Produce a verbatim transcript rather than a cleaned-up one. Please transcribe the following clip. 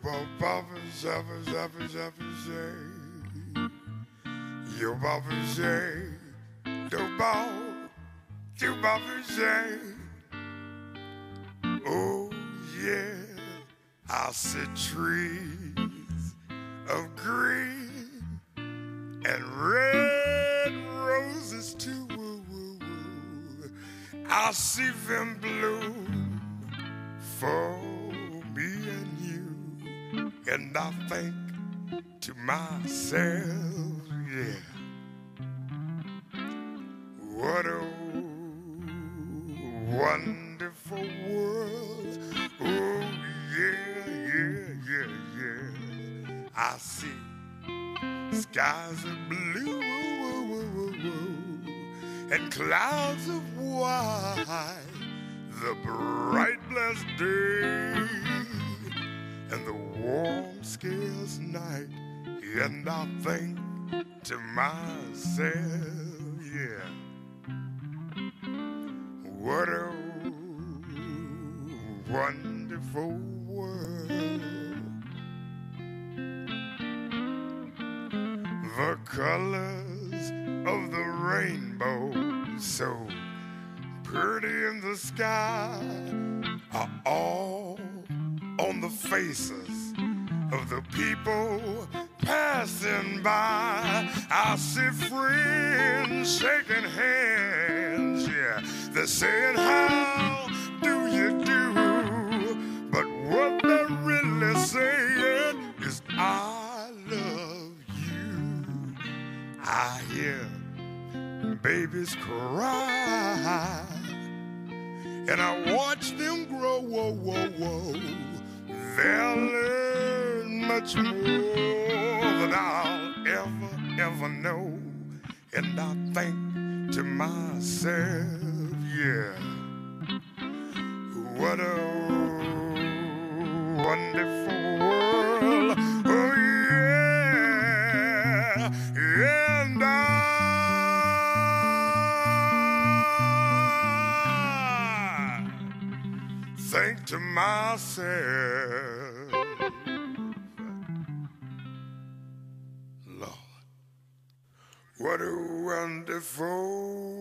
papa shabba shabba shabba shay. Yo papa shay. Do ball. Do papa shay. Oh yeah. I see trees of green and red roses too. Woo, woo, woo. I see them bloom for me and you, and I think to myself, yeah, what a wonderful world. Oh yeah, yeah, yeah, yeah. I see skies of blue, woo, woo, woo, woo, and clouds of white. The bright blessed day and the warm scales night, and I think to myself, yeah, what a wonderful world. The colors of the rainbow, so pretty in the sky, are all on the faces of the people passing by. I see friends shaking hands, yeah, they're saying, how do you do? But what they're really saying is, I love you. I hear babies cry, and I watch them grow, whoa, whoa, whoa. They'll learn much more than I'll ever, ever know. And I think to myself, yeah, what a wonderful world. Oh, yeah, and I think to myself, Lord, what a wonderful